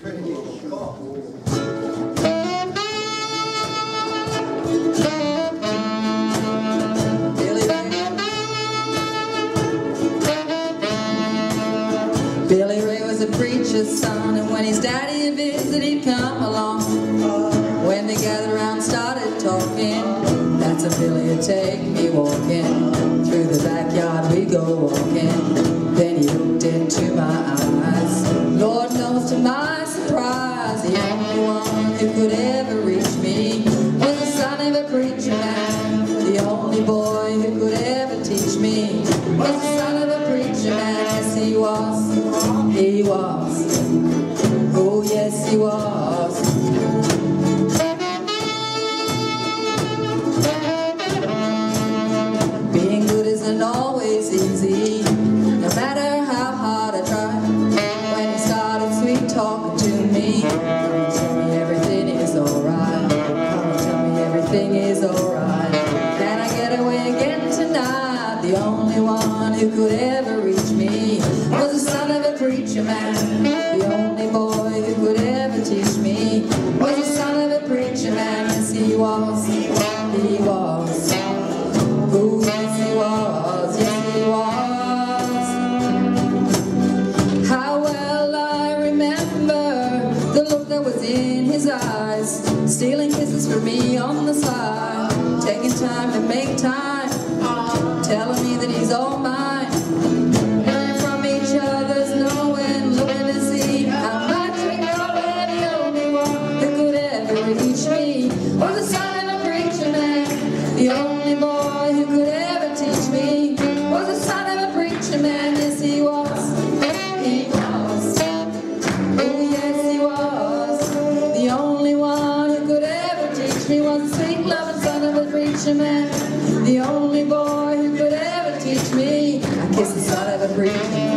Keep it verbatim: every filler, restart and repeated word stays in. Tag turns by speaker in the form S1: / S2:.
S1: Billy Ray was a preacher's son, and when his daddy had visited, he'd come along. When they gathered around and started talking, that's a Billy would take me walking. Through the backyard we go walking. Then he looked into my eyes. Lord knows to my surprise, the only one who could ever reach me was the son of a preacher man. The only boy who could ever teach me was the son of a preacher man. Yes, he was. He was. Oh, yes, he was. Being good isn't always easy, no matter how hard I try. When he started sweet talking to me, come and tell me everything is alright. Come and tell me everything is alright. Can I get away again tonight? The only one who could ever reach me was the son of a preacher man. The only boy who could ever teach me was the son of a preacher man. Yes, he was. He was. Oh, yes, he was. Yes, he was. How well I remember the look that was in his eyes, stealing kisses from me on the side, taking time to make time, telling me that he's all mine. Learning from each other's knowing, looking to see how much we know. And the only one who could ever reach me was the son of a preacher man. The only boy who could ever teach me was the son of a preacher man. Yes, he was. He was. Oh, yes, he was. The only one who could ever teach me was the sweet loving son of a preacher man. The only boy who could ever teach me. I kissed the son of a preacher man.